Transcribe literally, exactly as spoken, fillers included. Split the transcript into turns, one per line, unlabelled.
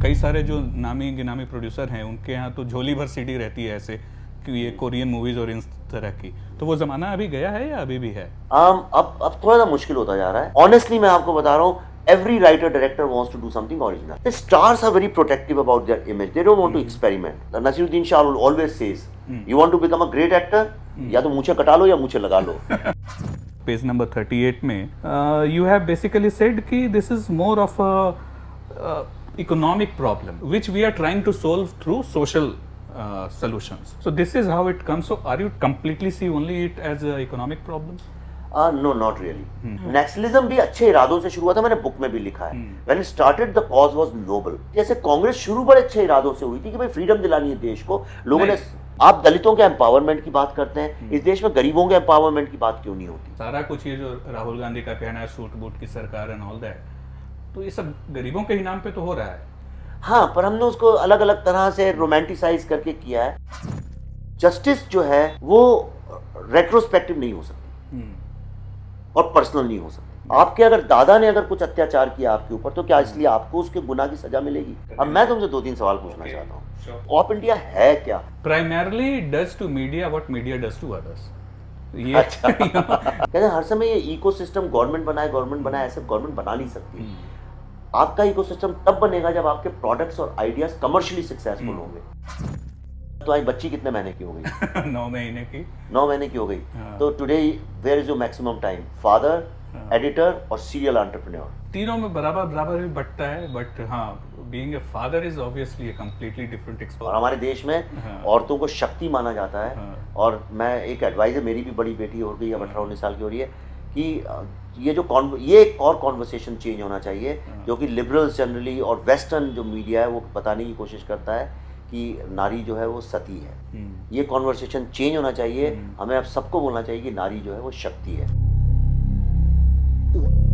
कई सारे जो नामी गिनामी प्रोड्यूसर हैं उनके यहाँ तो झोली भर सीडी रहती है ऐसे कि ये कोरियन मूवीज और इस तरह की, तो वो जमाना अभी गया है या अभी भी है?
um, अब अब थोड़ा सा मुश्किल होता जा रहा है। ऑनेस्टली मैं आपको बता रहा हूँ, every writer director wants to do something original. The stars are very protective about their image. They don't want mm. to experiment. Naseeruddin Shah always says, mm. you want to become a great actor, mm. या तो मूंछें कटा लो या मूंछें लगा लो।
Page number thirty-eight में you have basically said कि this is more of a uh, economic problem which we are trying to solve through social uh, solutions. So this is how it comes. So are you completely see only it as a economic problem?
No not really. Naxalism भी अच्छे इरादों से शुरू हुआ था, मैंने book में भी लिखा है। When it started the cause was noble. जैसे कांग्रेस शुरू बड़े अच्छे इरादों से हुई थी कि भाई फ्रीडम दिलानी है देश को, लोगों ने, आप दलितों के एम्पावरमेंट की बात करते हैं, इस देश में गरीबों के एम्पावरमेंट की बात क्यों नहीं होती?
सारा कुछ ये जो राहुल गांधी का कहना है सूट बूट की सरकार एंड ऑल दैट, तो ये सब गरीबों के ही नाम पे तो हो रहा है।
हाँ, पर हमने उसको अलग अलग तरह से रोमांटिसाइज करके किया है। जस्टिस जो है वो रेट्रोस्पेक्टिव नहीं हो सकती और पर्सनल नहीं हो सकती। आपके अगर दादा ने अगर कुछ अत्याचार किया आपके ऊपर, तो क्या इसलिए आपको उसके गुनाह की सजा मिलेगी? अब मैं तुमसे दो तीन सवाल पूछना okay. चाहता हूँ। ऑफ इंडिया है क्या?
Primarily does to media what media does to others. ये
अच्छा। कहते हैं हर समय ये इकोसिस्टम गवर्नमेंट बनाए गवर्नमेंट बनाए, ऐसे गवर्नमेंट बना नहीं सकती। आपका इकोसिस्टम तब बनेगा जब आपके प्रोडक्ट्स और आइडियाज कमर्शियली सक्सेसफुल होंगे। तो आज बच्ची कितने महीने की हो गई?
नौ महीने की।
नौ महीने की हो गई। हाँ। तो today where is your maximum time? Father, editor और सीरियल एंटरप्रेन्योर।
तीनों में बराबर बराबर भी बटता है, बट हाँ, being a father is obviously a completely different experience.
और हमारे देश में हाँ। औरतों को शक्ति माना जाता है। हाँ। और मैं एक एडवाइस है, मेरी भी बड़ी बेटी हो गई, अब अठारह उन्नीस साल की हो रही है, कि ये जो ये एक और कॉन्वर्सेशन चेंज होना चाहिए, जो कि लिबरल्स जनरली और वेस्टर्न जो मीडिया है वो बताने की कोशिश करता है कि नारी जो है वो सती है। ये कॉन्वर्सेशन चेंज होना चाहिए। हमें अब सबको बोलना चाहिए कि नारी जो है वो शक्ति है।